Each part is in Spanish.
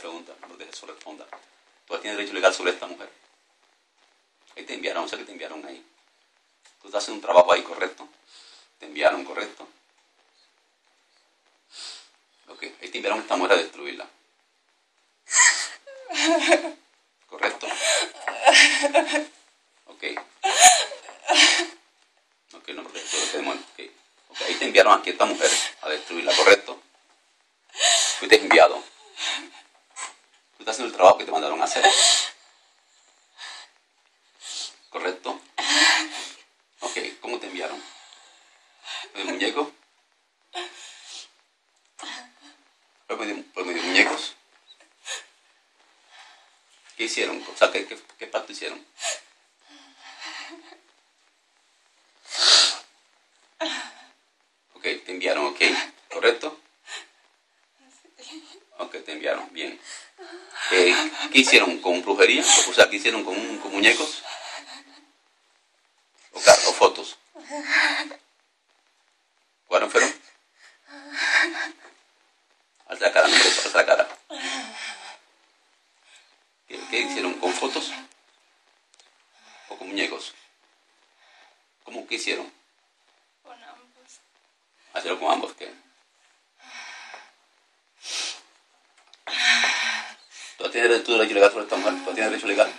pregunta, en nombre de Jesús responda. Tú tienes derecho legal sobre esta mujer. Ahí te enviaron, o sea que te enviaron ahí. Tú estás haciendo un trabajo ahí, ¿correcto? Te enviaron, ¿correcto? Ok, ahí te enviaron a esta mujer a destruirla. ¿Correcto? Ok. Ok, no, porque eso es lo que demuestra. Okay. Ok, ahí te enviaron aquí a esta mujer a destruirla, ¿correcto? Fuiste enviado. Tú estás haciendo el trabajo que te mandaron a hacer. ¿Correcto? Ok, ¿cómo te enviaron? ¿Por muñeco? ¿Por medio de muñecos? ¿Qué hicieron? O sea, ¿qué pacto hicieron? Ok, te enviaron, ok, ¿correcto? Ok, te enviaron, bien. ¿Qué hicieron? ¿Con brujería? O sea, ¿qué hicieron con muñecos? ¿O fotos? ¿Cuáles fueron? Alza la cara, no me alza la cara. ¿Qué hicieron? ¿Con fotos? ¿O con muñecos? ¿Cómo que hicieron? Con ambos. Hacerlo con ambos, ¿qué? ¿Tú tienes derecho legal sobre esta mujer? ¿Tú tienes derecho legal?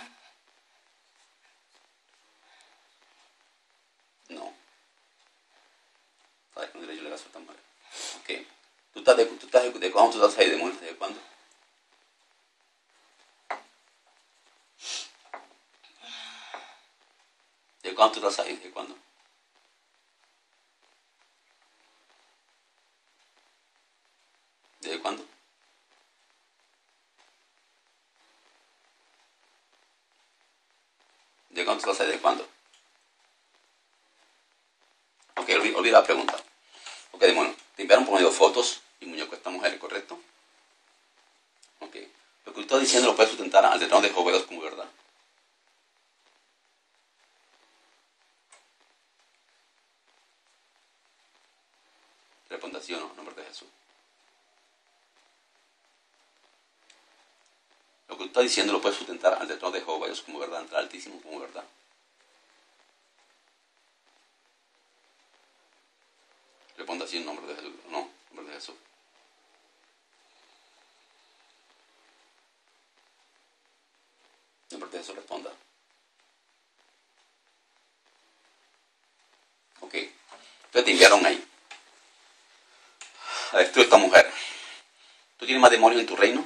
No. ¿Sabes que no tienes derecho legal sobre esta mujer? Ok. ¿De cuándo tú estás ahí? ¿De muerte? ¿De cuándo? ¿De cuándo tú estás ahí? ¿De cuándo? ¿Desde cuándo? ¿De cuándo tú estás ahí? ¿De cuándo? Ok, olvida la pregunta. Ok, demonio. Te enviaron por medio de fotos y muñecos de esta mujer, ¿correcto? Ok. Lo que tú estás diciendo lo puedes sustentar ante el trono de Jehová como verdad. Responda sí o no, en nombre de Jesús. Lo que tú estás diciendo lo puedes sustentar ante el trono de Jehová como verdad, ante el Altísimo como verdad. Responda sí en nombre de Jesús. No, en nombre de Jesús. En nombre de Jesús responda. Ok. Entonces te enviaron ahí a destruir a esta mujer. ¿Tú tienes más demonios en tu reino?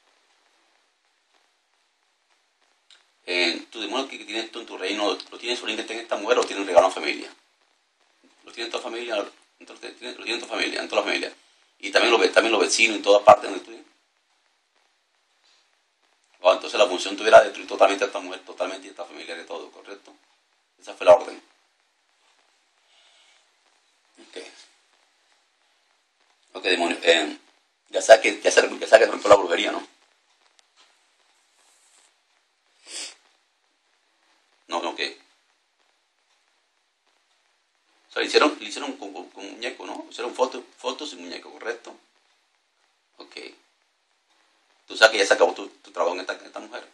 ¿Tu demonio que tienes tú en tu reino lo tienes solamente en esta mujer o tienes un regalo en familia? ¿Lo tienes en tu familia? Entonces, lo tienes en tu familia, en toda la familia. Y también los vecinos en todas partes donde tú vives. O entonces la función tuviera destruir totalmente a esta mujer, totalmente y a esta familia de todo, ¿correcto? Esa fue la orden. Ok. Ok, demonio. Ya sabes que rompió la brujería, ¿no? No, ok. O sea, le hicieron con muñeco, ¿no? Hicieron fotos y muñeco, ¿correcto? Ok. Tú sabes que ya se acabó tu trabajo en esta mujer.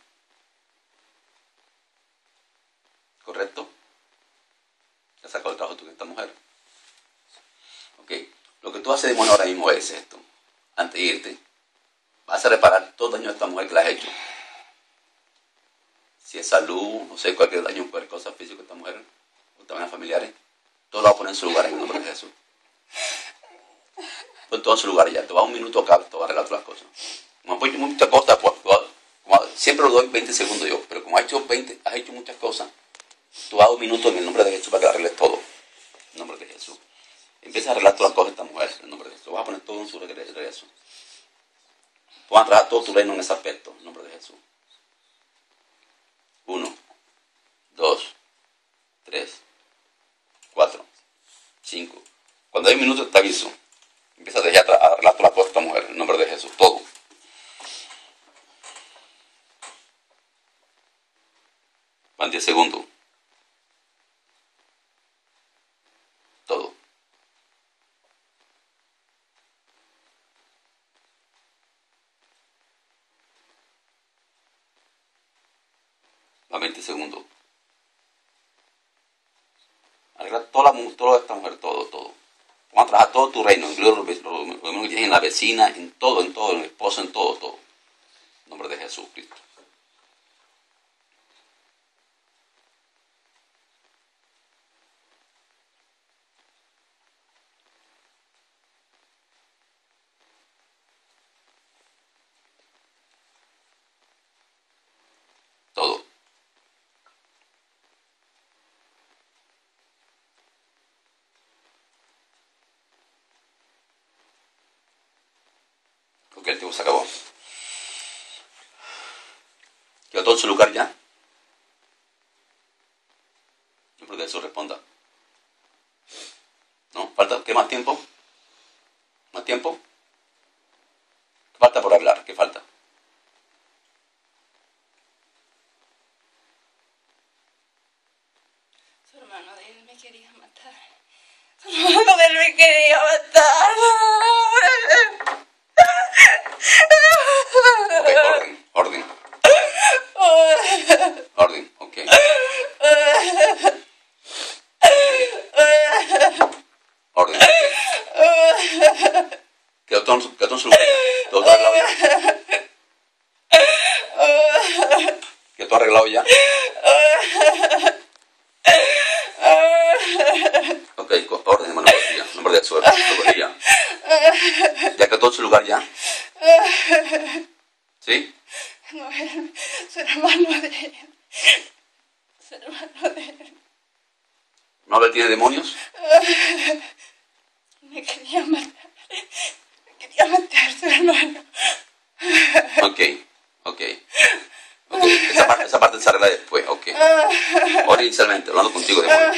¿Correcto? Ya se acabó el trabajo en esta mujer. Ok. Lo que tú haces, demonio, ahora mismo es esto. Antes de irte, vas a reparar todo el daño a esta mujer que le has hecho. Si es salud, no sé, cualquier daño, cualquier cosa física a esta mujer, o también a familiares, todo lo vas a poner en su lugar en el nombre de Jesús. Pon todo en su lugar ya. Te va un minuto acá, te va a arreglar todas las cosas. Como has hecho muchas cosas, siempre lo doy 20 segundos yo, pero como has hecho muchas cosas, tú vas un minuto en el nombre de Jesús para que arregles todo. En el nombre de Jesús. Empieza a arreglar todas las cosas de esta mujer, en el nombre de Jesús. Vas a poner todo en su regreso. Tú vas a trabajar todo tu reino en ese aspecto, en el nombre de Jesús. 1, 2, 3, 4, 5. Cuando hay minutos te aviso. Empieza a arreglar todas las cosas de esta mujer, en el nombre de Jesús, todo. Van 10 segundos. Todo. a 20 segundos. Arregla toda esta mujer, todo. Vamos a trabajar todo tu reino, incluido los que tienes en la vecina, en todo, en el esposo, en todo. En nombre de Jesucristo. Todo. Ok, el tiempo se acabó. ¿Quedó todo en su lugar ya? Yo creo que eso responda. ¿No? ¿Falta? ¿Qué más tiempo? ¿Más tiempo? ¿Qué falta por hablar? ¿Qué falta? Su hermano de él me quería matar. Su hermano de él me quería matar. Ok, orden, ok. Orden, ok. Quedó todo en su lugar. Todo arreglado ya. Quedó todo arreglado ya. Ok, orden, hermano, en nombre de su brujería. ¿Ya quedó todo en su lugar ya? ¿Sí? No, su hermano de él. Su hermano de él. ¿No le tiene demonios? Me quería matar. Me quería matar su hermano. Ok. Esa parte se arregla después, ok. Ahora inicialmente, hablando contigo, demonio.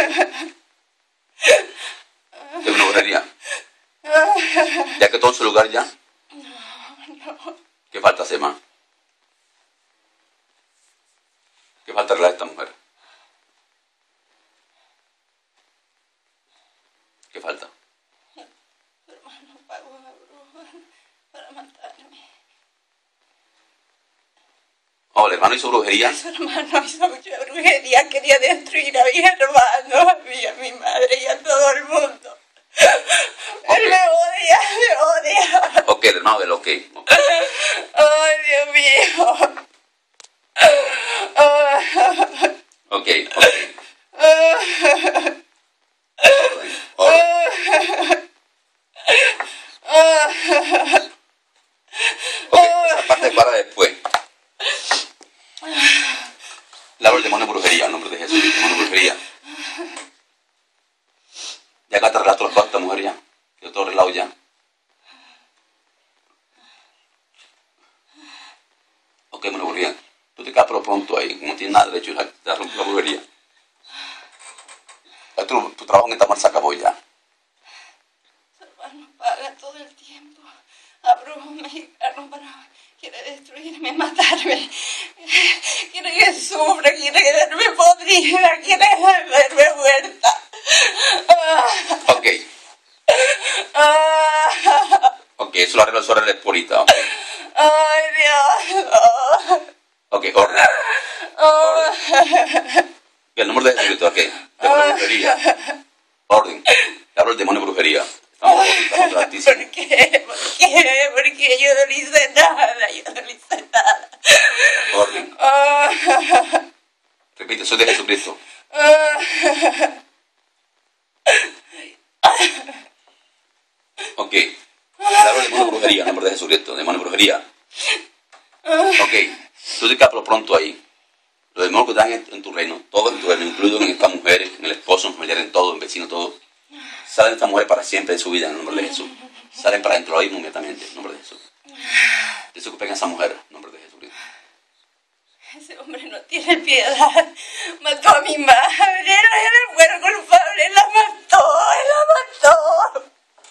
¿Qué una brujería? ¿Ya que todo en su lugar ya? No. ¿Qué falta hacer más? ¿Qué falta arreglar a esta mujer? ¿Qué falta? Su hermano pagó una bruja para matarme. Oh, el hermano hizo brujería. Su hermano hizo mucha brujería, quería destruir a mis hermanos, a mí, a mi madre y a todo el mundo. Okay. Él me odia. Ok, el hermano del ok. Ay, Dios mío. Ok. Orden. Ok, esa parte para después. Le hablo del demonio de brujería, en nombre de Jesús, el demonio de brujería. Ya acá te relato las cosas de esta mujer ya. Quedó todo arreglado ya. Ok, bueno, brujería. Tú te quedas pero pronto ahí, como no tienes nada de derecho, te rompe la brujería. Tu trabajo en esta mar se acabó ya. Su hermano paga todo el tiempo a brujos mexicanos para... Quiere destruirme, matarme. Quiere que sufra, quiere verme podrida, quiere verme muerta. Ok. Ok, eso lo arregla el purita. Okay. Ay, Dios. Ok, orden. El nombre de Jesucristo, ok. Demonio de brujería. Orden. Le hablo del demonio de brujería. Estamos altísimos. ¿Por qué? Porque yo no le hice nada. Orden. Repite, soy de Jesucristo. Ok. Le hablo del demonio de brujería, en nombre de Jesucristo. Demonio de brujería. Ok. Tú te quedas por lo pronto ahí. Los demonios que están en tu reino, todos en tu reino, incluido en esta mujer, en el esposo, en familiar, en todo, en vecino, todo, salen de esta mujer para siempre de su vida en el nombre de Jesús. Salen para dentro de ahí inmediatamente en el nombre de Jesús. Desocupen a esa mujer en el nombre de Jesucristo. Ese hombre no tiene piedad. Mató a mi madre. Él fue el culpable. La mató.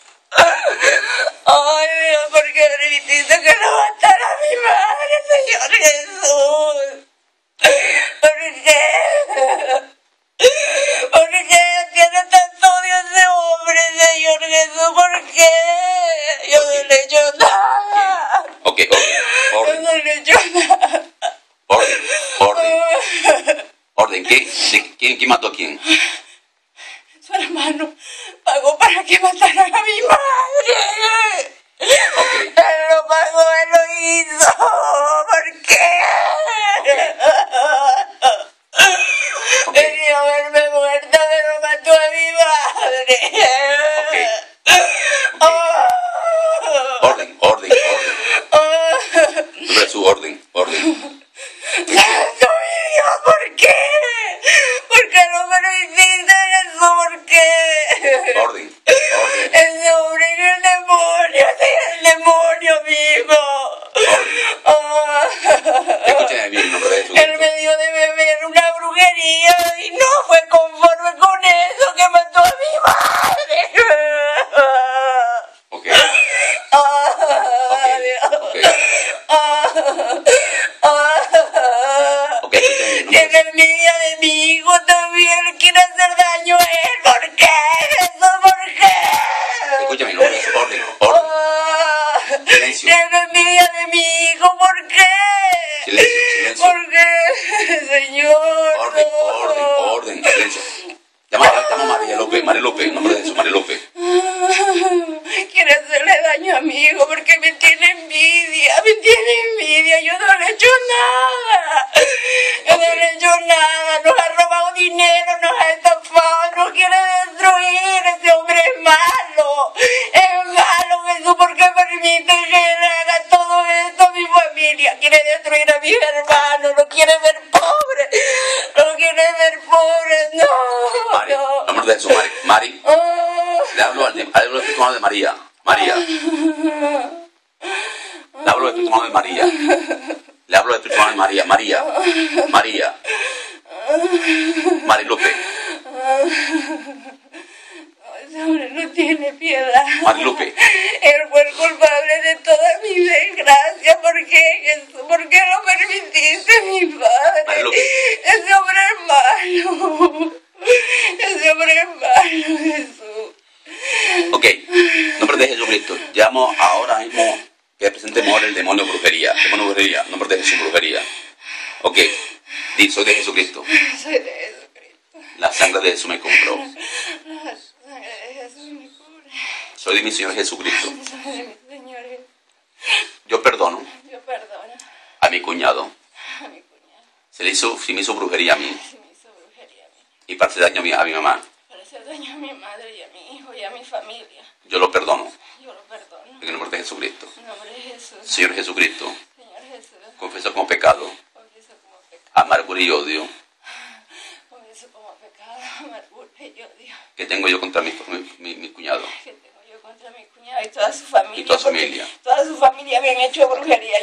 Ay, Dios, ¿por qué permitiste que lo matara a mi madre, Señor Jesús? ¿Por qué? ¿Por qué tiene tanto odio ese hombre, Señor Jesús? ¿Por qué? Yo no le he hecho nada. Ok, orden. Yo no le he hecho nada. Orden. ¿Quién mató a quién? Su hermano pagó para que mataran a mi madre. Okay. Él lo pagó, él lo hizo. ¿Por qué? Okay. Quería verme muerta, pero mató a mi madre. Okay. Orden. Sobre su orden. ¡Santo Dios! ¿Por qué? ¿Por qué no me lo hiciste eso? ¿Por qué? Orden. Ese hombre es el demonio, es el demonio mismo. Escúchame bien, en nombre de Jesús. Él me dio de beber una brujería y no fue conforme con eso que mató a mi madre. Ok. Ok, escúchame bien. Tiene envidia de mi hijo también, quiere hacer daño a él. ¿Por qué? ¿Por qué? Escúchame, no, orden. Silencio. Tiene envidia de mi hijo, ¿por qué? Silencio. ¿Por qué? Señor. Orden, silencio. Llama a María López, en nombre de Jesús, María López. Quiere hacerle daño a mi hijo porque me tiene envidia, yo no le he hecho nada, nos ha robado dinero, nos ha estafado, nos quiere destruir, ese hombre es malo, Jesús, ¿por qué permite que él haga todo esto a mi familia? Quiere destruir a mis hermanos, no quiere ver pobre, no. Mari, en nombre de Jesús, Mari. Le hablo al Espíritu Santo de María. Le hablo al Espíritu Santo de María. María López. Ese hombre no tiene piedad. María López. Él fue el culpable de toda mi desgracia. ¿Por qué, Jesús? ¿Por qué lo permitiste, mi padre? María López. Ese hombre es malo. Jesús. Ok, en nombre de Jesucristo, llamo ahora mismo que presentemos ahora el demonio brujería. En nombre de Jesús, brujería. Ok, soy de Jesucristo. Soy de Jesucristo. La sangre de Jesús me compró. La sangre de Jesús me cubre. Soy de mi Señor Jesucristo. Soy de mi Señor. Yo perdono Yo perdono a mi cuñado. a mi cuñado. Se me hizo brujería a mí Si me hizo brujería a mí. y para hacer daño a mi mamá. Para hacer daño a mi madre y a mi hijo y a mi familia. Yo lo perdono Yo lo perdono. en el nombre de Jesucristo. En nombre de Jesús. Señor Jesucristo, Señor Jesús. confieso como pecado, Confieso como pecado. amargura y odio Confieso como pecado, amargura y odio. que tengo yo contra mi cuñado. Que tengo yo contra mi cuñado y toda su familia. Y toda su porque familia. Toda su familia me han hecho brujería